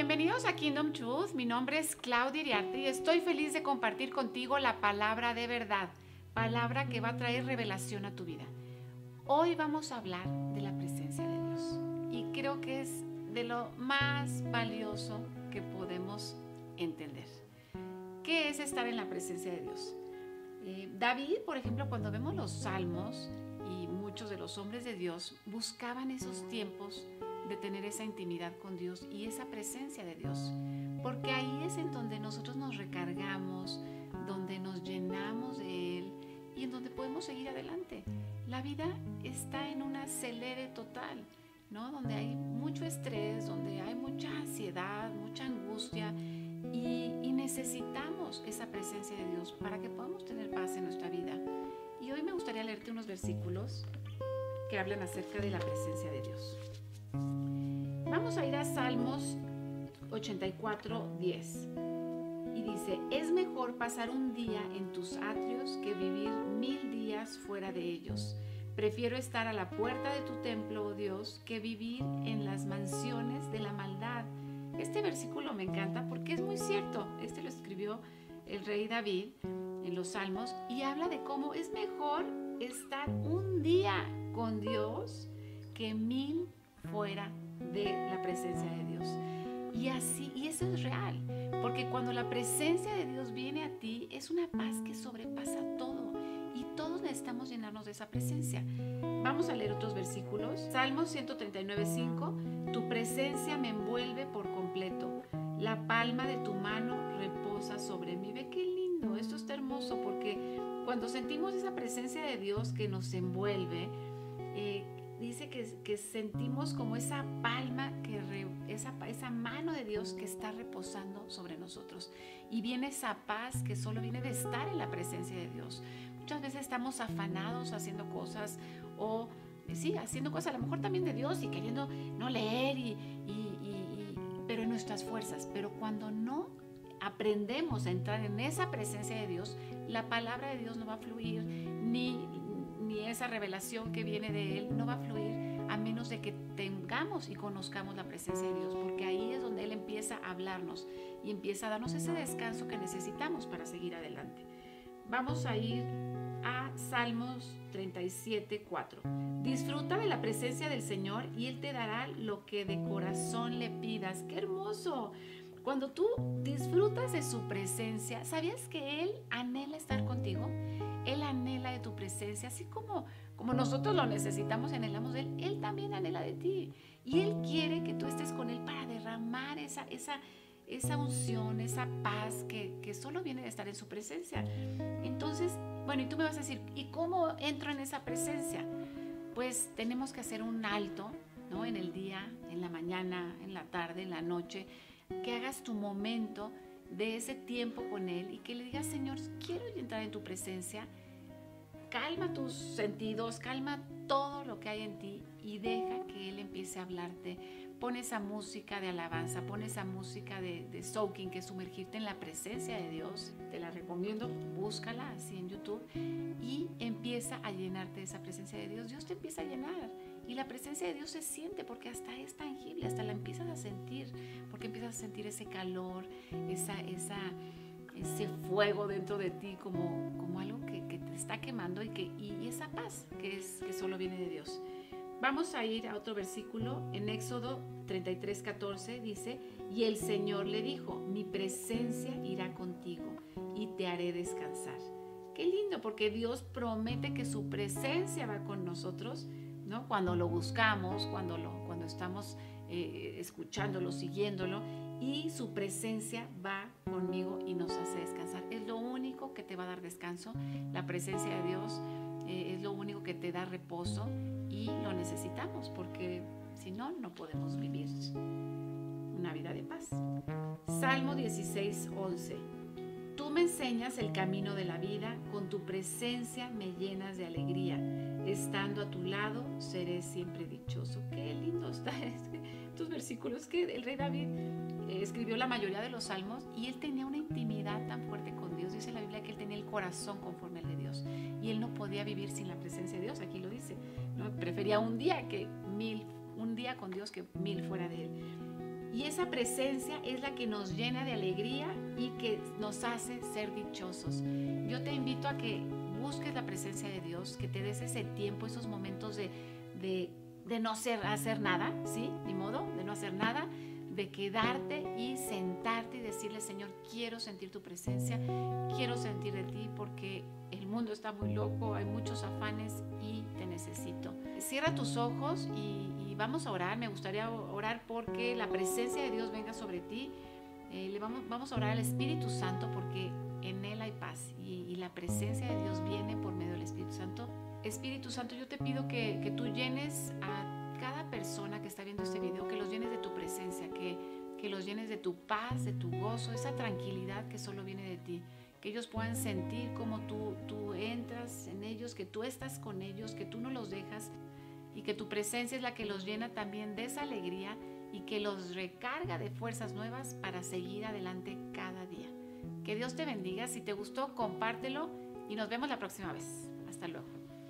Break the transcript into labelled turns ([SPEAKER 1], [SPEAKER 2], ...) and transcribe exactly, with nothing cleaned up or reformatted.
[SPEAKER 1] Bienvenidos a Kingdom Truth. Mi nombre es Claudia Iriarte y estoy feliz de compartir contigo la palabra de verdad, palabra que va a traer revelación a tu vida. Hoy vamos a hablar de la presencia de Dios y creo que es de lo más valioso que podemos entender. ¿Qué es estar en la presencia de Dios? Eh, David, por ejemplo, cuando vemos los salmos y muchos de los hombres de Dios buscaban esos tiempos de tener esa intimidad con Dios y esa presencia de Dios, porque ahí es en donde nosotros nos recargamos, donde nos llenamos de Él y en donde podemos seguir adelante. La vida está en un acelere total, ¿no? Donde hay mucho estrés, donde hay mucha ansiedad, mucha angustia y, y necesitamos esa presencia de Dios para que podamos tener paz en nuestra vida. Y hoy me gustaría leerte unos versículos que hablan acerca de la presencia de Dios. Vamos a ir a Salmos ochenta y cuatro, diez. Y dice, es mejor pasar un día en tus atrios que vivir mil días fuera de ellos. Prefiero estar a la puerta de tu templo, oh Dios, que vivir en las mansiones de la maldad. Este versículo me encanta porque es muy cierto. Este lo escribió el rey David en los Salmos y habla de cómo es mejor estar un día con Dios que mil fuera de la presencia de Dios. Y así, y eso es real, porque cuando la presencia de Dios viene a ti, es una paz que sobrepasa todo, y todos necesitamos llenarnos de esa presencia. Vamos a leer otros versículos. Salmos ciento treinta y nueve, cinco. Tu presencia me envuelve por completo, la palma de tu mano reposa sobre mí. Ve qué lindo, esto está hermoso, porque cuando sentimos esa presencia de Dios que nos envuelve, eh, dice que, que sentimos como esa palma, que re, esa, esa mano de Dios que está reposando sobre nosotros. Y viene esa paz que solo viene de estar en la presencia de Dios. Muchas veces estamos afanados haciendo cosas o, sí, haciendo cosas a lo mejor también de Dios y queriendo no leer, y, y, y, y, pero en nuestras fuerzas. Pero cuando no aprendemos a entrar en esa presencia de Dios, la palabra de Dios no va a fluir, ni ni esa revelación que viene de Él no va a fluir a menos de que tengamos y conozcamos la presencia de Dios, porque ahí es donde Él empieza a hablarnos y empieza a darnos ese descanso que necesitamos para seguir adelante. Vamos a ir a Salmos treinta y siete, cuatro. Disfruta de la presencia del Señor y Él te dará lo que de corazón le pidas. ¡Qué hermoso! Cuando tú disfrutas de su presencia, ¿sabías que Él anhela estar contigo? Él anhela de tu presencia, así como, como nosotros lo necesitamos, anhelamos de Él, Él también anhela de ti. Y Él quiere que tú estés con Él para derramar esa, esa, esa unción, esa paz que, que solo viene de estar en su presencia. Entonces, bueno, y tú me vas a decir, ¿y cómo entro en esa presencia? Pues tenemos que hacer un alto, ¿no? En el día, en la mañana, en la tarde, en la noche, que hagas tu momento de ese tiempo con Él y que le digas, Señor, quiero entrar en tu presencia. Calma tus sentidos, calma todo lo que hay en ti y deja que Él empiece a hablarte. Pon esa música de alabanza, pon esa música de, de soaking, que es sumergirte en la presencia de Dios. Te la recomiendo, búscala así en YouTube y empieza a llenarte de esa presencia de Dios. Dios te empieza a llenar. Y la presencia de Dios se siente porque hasta es tangible, hasta la empiezas a sentir, porque empiezas a sentir ese calor, esa, esa, ese fuego dentro de ti, como, como algo que, que te está quemando y, que, y esa paz que, es, que solo viene de Dios. Vamos a ir a otro versículo. En Éxodo treinta y tres, catorce dice, y el Señor le dijo, mi presencia irá contigo y te haré descansar. Qué lindo, porque Dios promete que su presencia va con nosotros, ¿no? Cuando lo buscamos, cuando, lo, cuando estamos eh, escuchándolo, siguiéndolo, y su presencia va conmigo y nos hace descansar. Es lo único que te va a dar descanso. La presencia de Dios eh, es lo único que te da reposo y lo necesitamos, porque si no, no podemos vivir una vida de paz. Salmo dieciséis, once. Tú me enseñas el camino de la vida, con tu presencia me llenas de alegría. Estando a tu lado, seré siempre dichoso. Qué lindo está estos versículos, que el rey David eh, escribió la mayoría de los salmos y él tenía una intimidad tan fuerte con Dios. Dice la Biblia que él tenía el corazón conforme al de Dios y él no podía vivir sin la presencia de Dios. Aquí lo dice, ¿no? Prefería un día que mil, un día con Dios que mil fuera de él. Y esa presencia es la que nos llena de alegría y que nos hace ser dichosos. Yo te invito a que busques la presencia de Dios, que te des ese tiempo, esos momentos de, de, de no ser, hacer nada, ¿sí? Ni modo, de no hacer nada, de quedarte y sentarte y decirle, Señor, quiero sentir tu presencia, quiero sentir de ti porque el mundo está muy loco, hay muchos afanes y te necesito. Cierra tus ojos y, y vamos a orar. Me gustaría orar porque la presencia de Dios venga sobre ti. Eh, le vamos, vamos a orar al Espíritu Santo porque en Él hay paz y, y la presencia de Dios viene por medio del Espíritu Santo. Espíritu Santo, yo te pido que, que tú llenes a cada persona que está viendo este video, que los llenes de tu presencia, que, que los llenes de tu paz, de tu gozo, esa tranquilidad que solo viene de ti, que ellos puedan sentir como tú, tú entras en ellos, que tú estás con ellos, que tú no los dejas y que tu presencia es la que los llena también de esa alegría y que los recarga de fuerzas nuevas para seguir adelante cada día. Que Dios te bendiga. Si te gustó, compártelo y nos vemos la próxima vez. Hasta luego.